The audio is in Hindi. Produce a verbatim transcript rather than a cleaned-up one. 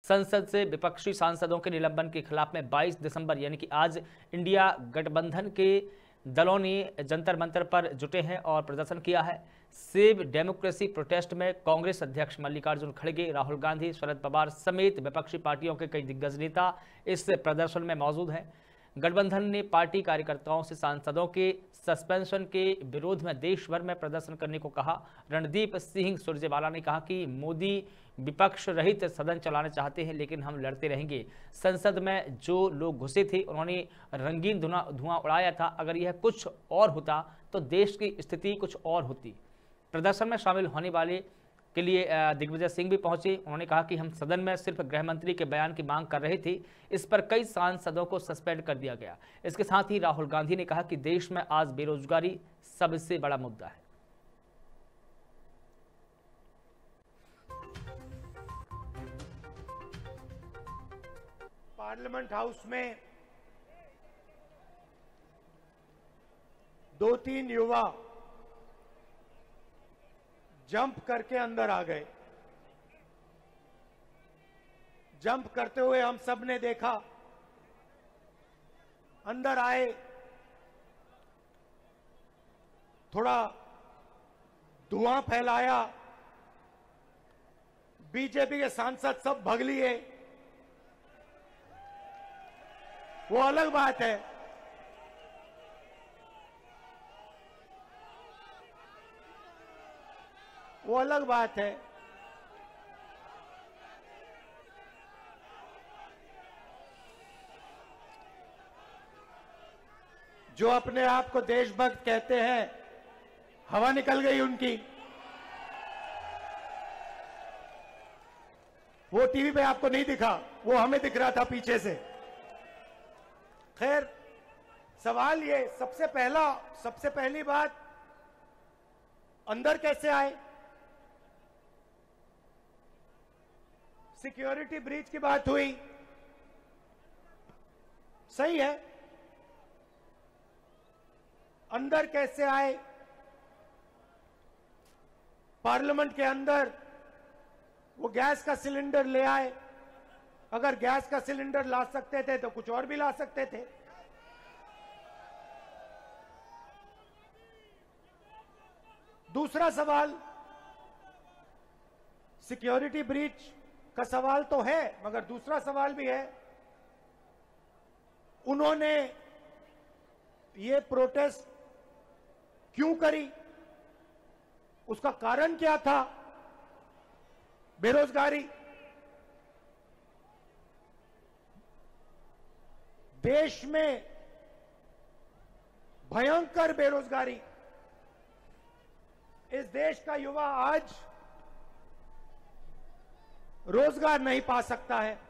संसद से विपक्षी सांसदों के निलंबन के खिलाफ में बाईस दिसंबर यानी कि आज इंडिया गठबंधन के दलों ने जंतर मंतर पर जुटे हैं और प्रदर्शन किया है। सेव डेमोक्रेसी प्रोटेस्ट में कांग्रेस अध्यक्ष मल्लिकार्जुन खड़गे, राहुल गांधी, शरद पवार समेत विपक्षी पार्टियों के कई दिग्गज नेता इस प्रदर्शन में मौजूद हैं। गठबंधन ने पार्टी कार्यकर्ताओं से सांसदों के सस्पेंशन के विरोध में देश भर में प्रदर्शन करने को कहा। रणदीप सिंह सुरजेवाला ने कहा कि मोदी विपक्ष रहित सदन चलाना चाहते हैं, लेकिन हम लड़ते रहेंगे। संसद में जो लोग घुसे थे उन्होंने रंगीन धुआं धुआं उड़ाया था। अगर यह कुछ और होता तो देश की स्थिति कुछ और होती। प्रदर्शन में शामिल होने वाले के लिए दिग्विजय सिंह भी पहुंचे। उन्होंने कहा कि हम सदन में सिर्फ गृह मंत्री के बयान की मांग कर रहे थे, इस पर कई सांसदों को सस्पेंड कर दिया गया। इसके साथ ही राहुल गांधी ने कहा कि देश में आज बेरोजगारी सबसे बड़ा मुद्दा है। पार्लियामेंट हाउस में दो तीन युवा जंप करके अंदर आ गए। जंप करते हुए हम सब ने देखा। अंदर आए, थोड़ा धुआं फैलाया, बीजेपी के सांसद सब भाग लिए। वो अलग बात है। वो अलग बात है। जो अपने आप को देशभक्त कहते हैं, हवा निकल गई उनकी। वो टीवी पे आपको नहीं दिखा, वो हमें दिख रहा था पीछे से। खैर, सवाल ये, सबसे पहला सबसे पहली बात, अंदर कैसे आए? सिक्योरिटी ब्रीच की बात हुई, सही है। अंदर कैसे आए? पार्लियामेंट के अंदर वो गैस का सिलेंडर ले आए। अगर गैस का सिलेंडर ला सकते थे तो कुछ और भी ला सकते थे। दूसरा सवाल, सिक्योरिटी ब्रीच का सवाल तो है, मगर दूसरा सवाल भी है, उन्होंने ये प्रोटेस्ट क्यों करी? उसका कारण क्या था? बेरोजगारी। देश में भयंकर बेरोजगारी। इस देश का युवा आज रोजगार नहीं पा सकता है।